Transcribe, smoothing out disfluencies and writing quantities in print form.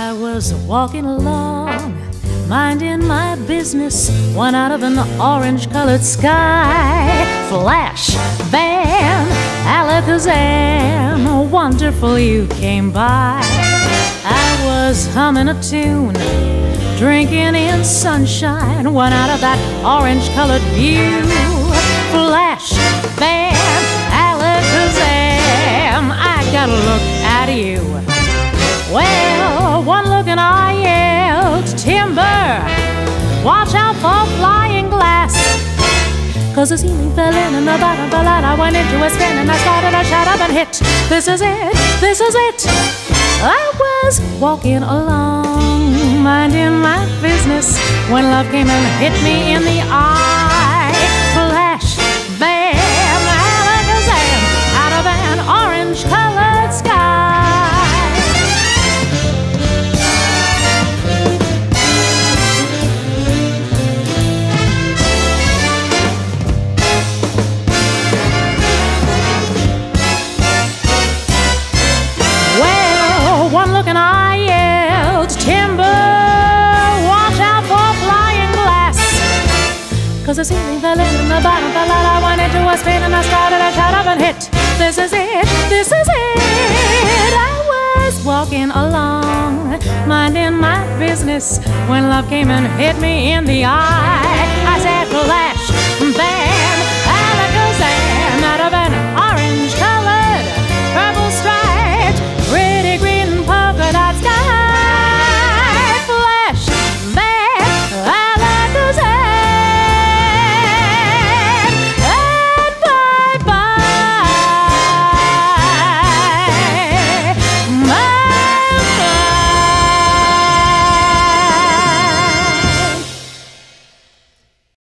I was walking along, minding my business, one out of an orange-colored sky. Flash, bam, alakazam, wonderful you came by. I was humming a tune, drinking in sunshine, one out of that orange-colored view. Flash, bam, alakazam, I gotta look at you. Well, one look and I yelled, timber, watch out for flying glass. 'Cause the ceiling fell in and the bottom fell out. I went into a spin and I started to shut up and hit. This is it, this is it. I was walking along, minding my business, when love came and hit me in the eye. Flash, bam, alakazam, out of an orange-colored sky. One look and I yelled, timber, watch out for flying glass. 'Cause the ceiling fell in and the bottom fell out. I went into a spin and I started to shut up and hit. This is it, this is it. I was walking along, minding my business, when love came and hit me in the eye. I said, flash,